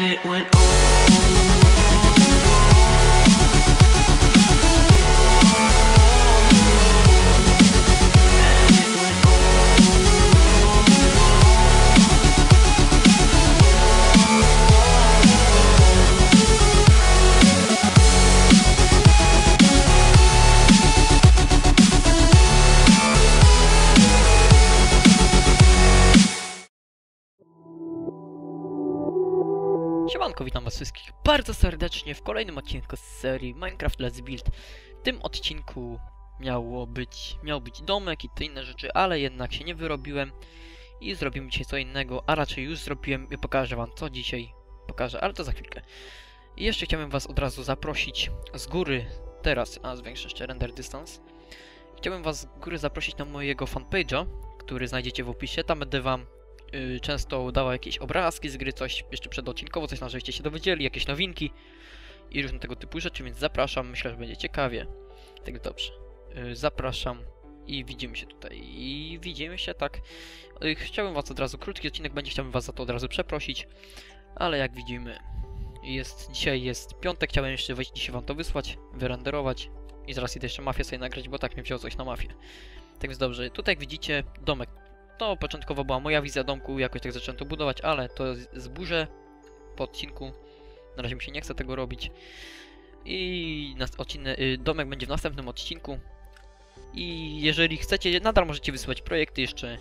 it went on. Siemanko, witam was wszystkich bardzo serdecznie w kolejnym odcinku z serii Minecraft Let's Build. W tym odcinku miał być domek i te inne rzeczy, ale jednak się nie wyrobiłem i zrobimy dzisiaj co innego, a raczej już zrobiłem i pokażę wam co dzisiaj pokażę, ale to za chwilkę. I jeszcze chciałbym was od razu zaprosić z góry, teraz, a zwiększę jeszcze render dystans. Chciałbym was z góry zaprosić na mojego fanpage'a, który znajdziecie w opisie, tam będę wam często dawał jakieś obrazki z gry, coś jeszcze przedodcinkowo, coś żebyście się dowiedzieli, jakieś nowinki i różne tego typu rzeczy, więc zapraszam, myślę, że będzie ciekawie. Tak dobrze. Zapraszam i widzimy się tutaj. I widzimy się, tak. Chciałbym was od razu, krótki odcinek będzie, chciałbym was za to od razu przeprosić, ale jak widzimy, dzisiaj jest piątek, chciałem jeszcze wejść dzisiaj wam to wysłać, wyrenderować i zaraz idę jeszcze mafię sobie nagrać, bo tak mnie wziął coś na mafię. Tak więc dobrze, tutaj jak widzicie domek. To początkowo była moja wizja domku, jakoś tak zacząłem to budować, ale to zburzę po odcinku. Na razie mi się nie chce tego robić. I domek będzie w następnym odcinku. I jeżeli chcecie, nadal możecie wysyłać projekty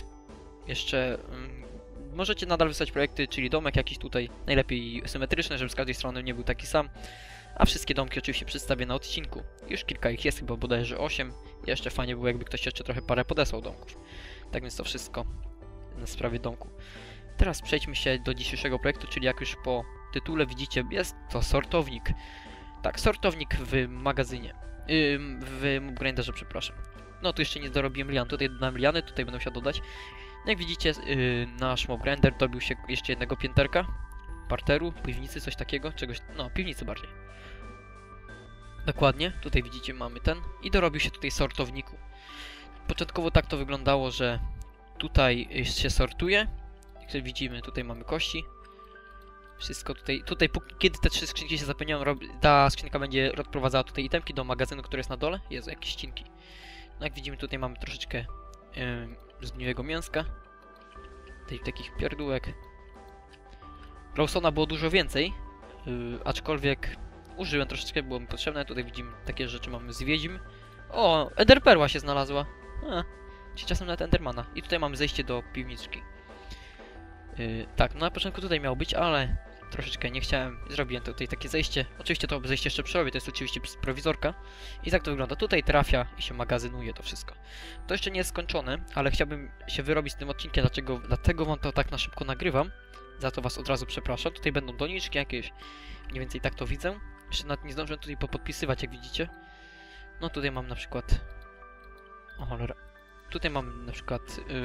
możecie nadal wysyłać projekty, czyli domek jakiś tutaj, najlepiej symetryczny, żeby z każdej strony nie był taki sam. A wszystkie domki oczywiście przedstawię na odcinku. Już kilka ich jest, chyba bodajże 8. Jeszcze fajnie było, jakby ktoś jeszcze trochę parę podesłał domków. Tak więc to wszystko na sprawie domku. Teraz przejdźmy się do dzisiejszego projektu, czyli jak już po tytule widzicie, jest to sortownik. Tak, sortownik w magazynie. W Mobgrinderze, przepraszam. No tu jeszcze nie dorobiłem lian, tutaj dodałem liany, tutaj będę musiał dodać. Jak widzicie, nasz Mobgrinder dobił się jeszcze jednego pięterka. Parteru, piwnicy, coś takiego, czegoś, no piwnicy bardziej. Dokładnie, tutaj widzicie mamy ten i dorobił się tutaj sortowniku. Początkowo tak to wyglądało, że tutaj się sortuje. Jak widzimy, tutaj mamy kości. Wszystko tutaj kiedy te 3 skrzynki się zapełniają, ta skrzynka będzie odprowadzała tutaj itemki do magazynu, który jest na dole. Jezu, jakieś ścinki. No jak widzimy, tutaj mamy troszeczkę zgniłego mięska. Takich pierdółek. Glowstone'a było dużo więcej, aczkolwiek użyłem troszeczkę, było mi potrzebne. Tutaj widzimy takie rzeczy, mamy z wiedźm. O, Enderperła się znalazła. Czy czasem nawet Endermana. I tutaj mamy zejście do piwniczki. Tak, no na początku tutaj miało być, ale troszeczkę nie chciałem. Zrobiłem tutaj takie zejście. Oczywiście to zejście jeszcze przerobię, to jest oczywiście prowizorka. I tak to wygląda. Tutaj trafia i się magazynuje to wszystko. To jeszcze nie jest skończone, ale chciałbym się wyrobić z tym odcinkiem, dlatego wam to tak na szybko nagrywam. Za to was od razu przepraszam. Tutaj będą doniczki jakieś. Mniej więcej tak to widzę. Jeszcze nawet nie zdążyłem tutaj podpisywać, jak widzicie. No tutaj mam na przykład... O cholera. Tutaj mamy na przykład...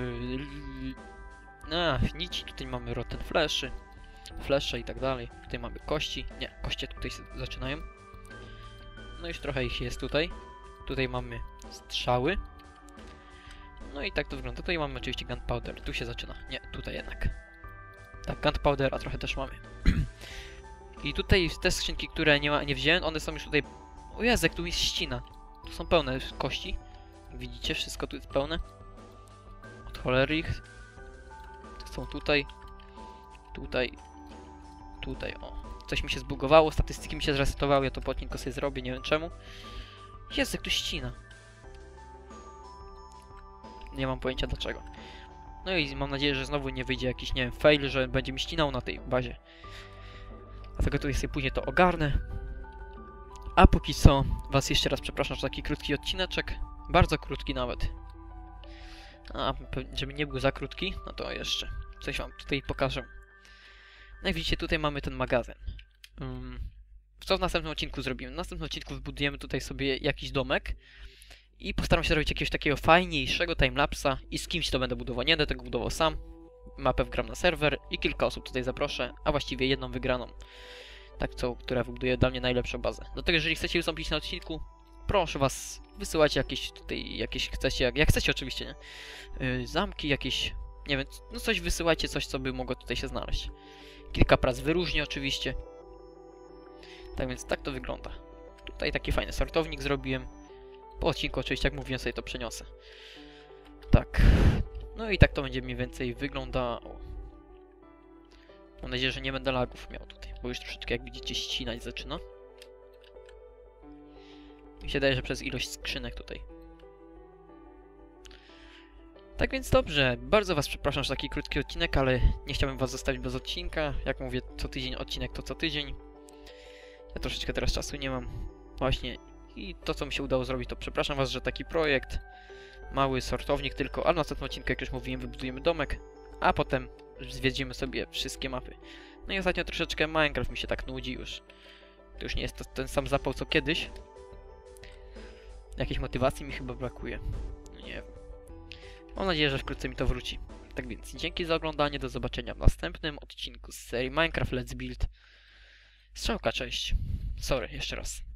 nici. Tutaj mamy rotten flesze i tak dalej. Tutaj mamy kości. Nie, kości tutaj się zaczynają. No już trochę ich jest tutaj. Tutaj mamy strzały. No i tak to wygląda. Tutaj mamy oczywiście gunpowder. Tu się zaczyna. Nie, tutaj jednak. Tak, gunpowder, a trochę też mamy. I tutaj te skrzynki, które nie wziąłem, one są już tutaj... O Jezu, jak tu jest ścina. Tu są pełne kości. Widzicie, wszystko tu jest pełne. Od cholery ich. Są tutaj. Tutaj, o. Coś mi się zbugowało, statystyki mi się zresetowały, ja to po odcinku sobie zrobię, nie wiem czemu. Jezu, jak tu ścina. Nie mam pojęcia dlaczego. No i mam nadzieję, że znowu nie wyjdzie jakiś, nie wiem, fail, że będzie mi ścinał na tej bazie. Dlatego tutaj sobie później to ogarnę. A póki co, was jeszcze raz przepraszam za taki krótki odcineczek. Bardzo krótki nawet. A, żeby nie był za krótki, no to jeszcze coś wam tutaj pokażę. No jak widzicie, tutaj mamy ten magazyn. Co w następnym odcinku zrobimy? W następnym odcinku wybudujemy tutaj sobie jakiś domek. I postaram się zrobić jakiegoś takiego fajniejszego timelapsa. I z kimś to będę budował. Nie będę tego budował sam. Mapę wgram na serwer i kilka osób tutaj zaproszę. A właściwie jedną wygraną. Tak, która wybuduje dla mnie najlepszą bazę. Dlatego jeżeli chcecie wystąpić na odcinku, proszę was, wysyłajcie jakieś chcecie, jak chcecie oczywiście, nie? Zamki jakieś, nie wiem, no coś wysyłajcie, coś co by mogło tutaj się znaleźć. Kilka prac wyróżnię oczywiście. Tak więc tak to wygląda. Tutaj taki fajny sortownik zrobiłem. Po odcinku oczywiście, jak mówiłem, sobie to przeniosę. Tak. No i tak to będzie mniej więcej wyglądało. Mam nadzieję, że nie będę lagów miał tutaj, bo już troszeczkę, jak widzicie, ścinać zaczyna. Mi się daje, że przez ilość skrzynek tutaj. Tak więc dobrze, bardzo was przepraszam za taki krótki odcinek, ale nie chciałbym was zostawić bez odcinka. Jak mówię, co tydzień odcinek to co tydzień. Ja troszeczkę teraz czasu nie mam. Właśnie. I to, co mi się udało zrobić, to przepraszam was, że taki projekt. Mały sortownik tylko, ale na następnym odcinku, jak już mówiłem, wybudujemy domek. A potem zwiedzimy sobie wszystkie mapy. No i ostatnio troszeczkę Minecraft mi się tak nudzi już. To już nie jest ten sam zapał co kiedyś. Jakiejś motywacji mi chyba brakuje. No nie wiem. Mam nadzieję, że wkrótce mi to wróci. Tak więc dzięki za oglądanie, do zobaczenia w następnym odcinku z serii Minecraft Let's Build. Strzałka, cześć. Sorry, jeszcze raz.